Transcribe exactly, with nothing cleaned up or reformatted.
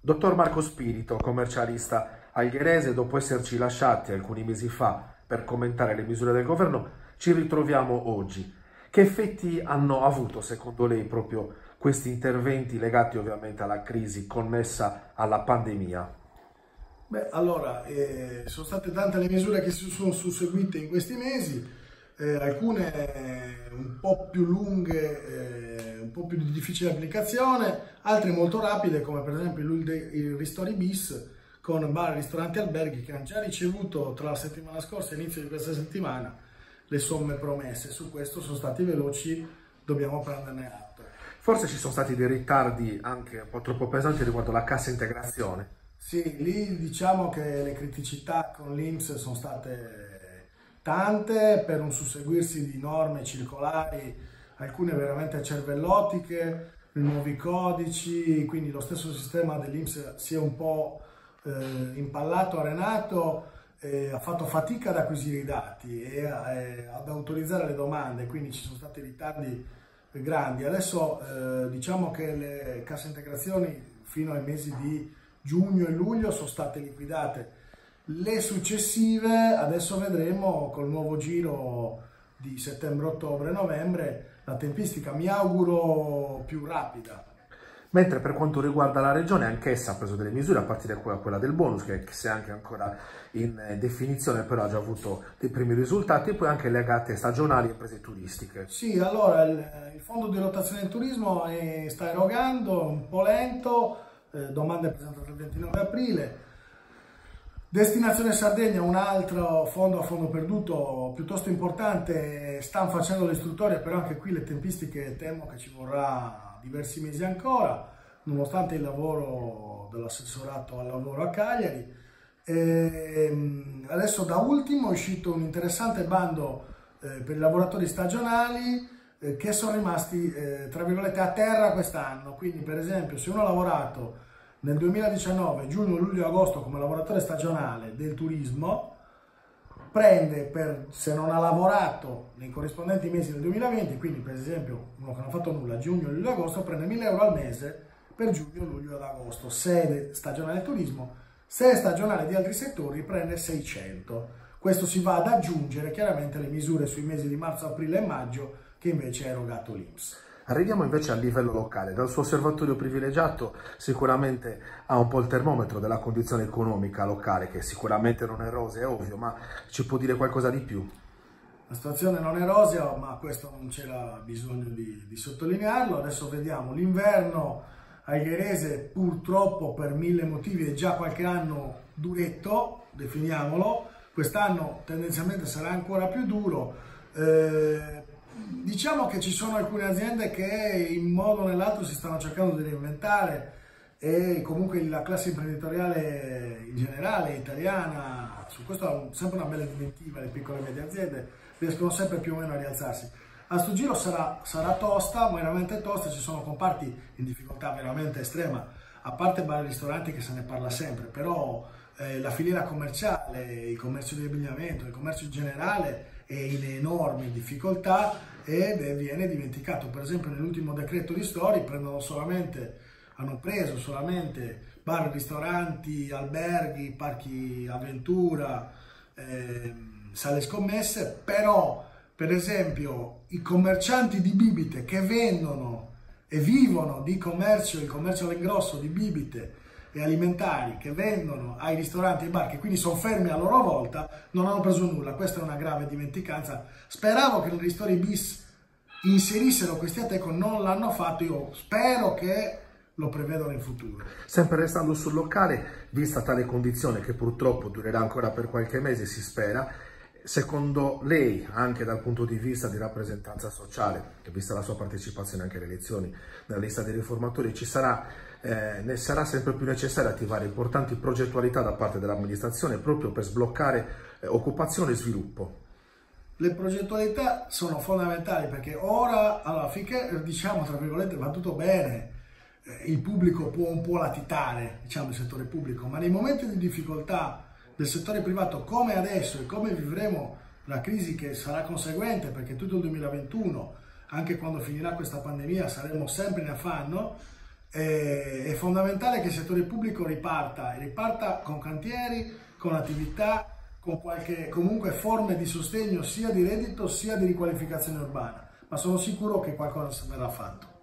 Dottor Marco Spirito, commercialista algherese, dopo esserci lasciati alcuni mesi fa per commentare le misure del governo, ci ritroviamo oggi. Che effetti hanno avuto secondo lei proprio questi interventi legati ovviamente alla crisi connessa alla pandemia? Beh, allora, eh, sono state tante le misure che si sono susseguite in questi mesi, eh, alcune eh, un po' più lunghe, eh, un po' più di difficile applicazione, altre molto rapide, come per esempio il, il Ristori bis con bar, ristoranti e alberghi che hanno già ricevuto tra la settimana scorsa e l'inizio di questa settimana le somme promesse. Su questo sono stati veloci, dobbiamo prenderne atto. Forse ci sono stati dei ritardi anche un po' troppo pesanti riguardo la cassa integrazione. Sì, lì diciamo che le criticità con l'I N P S sono state tante per un susseguirsi di norme circolari, alcune veramente cervellotiche, nuovi codici, quindi lo stesso sistema dell'I N P S si è un po' eh, impallato, arenato, eh, ha fatto fatica ad acquisire i dati e eh, ad autorizzare le domande, quindi ci sono stati ritardi grandi. Adesso eh, diciamo che le casse integrazioni fino ai mesi di giugno e luglio sono state liquidate. Le successive adesso vedremo col nuovo giro di settembre, ottobre, novembre la tempistica, mi auguro più rapida. Mentre per quanto riguarda la regione, anch'essa ha preso delle misure, a partire da quella del bonus, che se anche ancora in definizione, però ha già avuto dei primi risultati, e poi anche legate stagionali e imprese turistiche. Sì, allora il, il fondo di rotazione del turismo è, sta erogando, un po' lento, eh, domande presentate il ventinove aprile. Destinazione Sardegna, un altro fondo a fondo perduto piuttosto importante, stanno facendo l'istruttoria, però anche qui le tempistiche temo che ci vorrà diversi mesi ancora, nonostante il lavoro dell'assessorato al lavoro a Cagliari. E adesso da ultimo è uscito un interessante bando eh, per i lavoratori stagionali eh, che sono rimasti eh, tra virgolette a terra quest'anno. Quindi per esempio se uno ha lavorato nel duemiladiciannove, giugno, luglio e agosto come lavoratore stagionale del turismo, prende, per, se non ha lavorato nei corrispondenti mesi del duemilaventi, quindi per esempio uno che non ha fatto nulla, giugno, luglio e agosto, prende mille euro al mese per giugno, luglio ed agosto, se è stagionale del turismo. Se è stagionale di altri settori prende seicento. Questo si va ad aggiungere chiaramente le misure sui mesi di marzo, aprile e maggio che invece ha erogato l'I N P S. Arriviamo invece a livello locale. Dal suo osservatorio privilegiato sicuramente ha un po' il termometro della condizione economica locale, che sicuramente non è rosea, è ovvio, ma ci può dire qualcosa di più? La situazione non è rosea, ma questo non c'era bisogno di, di sottolinearlo. Adesso vediamo l'inverno algherese, purtroppo per mille motivi è già qualche anno duretto, definiamolo. Quest'anno tendenzialmente sarà ancora più duro. Eh, Diciamo che ci sono alcune aziende che in un modo o nell'altro si stanno cercando di reinventare e comunque la classe imprenditoriale in generale italiana, su questo ha sempre una bella inventiva, le piccole e medie aziende riescono sempre più o meno a rialzarsi. A sto giro sarà, sarà tosta, veramente tosta, ci sono comparti in difficoltà veramente estrema, a parte bar e ristoranti che se ne parla sempre, però eh, la filiera commerciale, il commercio di abbigliamento, il commercio in generale è in enormi difficoltà ed viene dimenticato. Per esempio nell'ultimo decreto ristori prendono solamente, hanno preso solamente bar, ristoranti, alberghi, parchi avventura, eh, sale scommesse, però per esempio i commercianti di bibite che vendono e vivono di commercio, il commercio all'ingrosso di bibite e alimentari che vendono ai ristoranti e ai bar, che quindi sono fermi a loro volta, non hanno preso nulla. Questa è una grave dimenticanza. Speravo che nel Ristori bis inserissero questi Ateco, non l'hanno fatto, io spero che lo prevedano in futuro. Sempre restando sul locale, vista tale condizione che purtroppo durerà ancora per qualche mese, si spera, secondo lei, anche dal punto di vista di rappresentanza sociale, e vista la sua partecipazione anche alle elezioni nella lista dei riformatori, ci sarà, eh, ne sarà sempre più necessario attivare importanti progettualità da parte dell'amministrazione proprio per sbloccare eh, occupazione e sviluppo? Le progettualità sono fondamentali perché ora, allora, finché diciamo tra virgolette va tutto bene, eh, il pubblico può un po' latitare, diciamo il settore pubblico, ma nei momenti di difficoltà del settore privato come adesso e come vivremo la crisi che sarà conseguente, perché tutto il duemilaventuno, anche quando finirà questa pandemia, saremo sempre in affanno, è, è fondamentale che il settore pubblico riparta, riparta con cantieri, con attività, con qualche, comunque forme di sostegno sia di reddito sia di riqualificazione urbana, ma sono sicuro che qualcosa verrà fatto.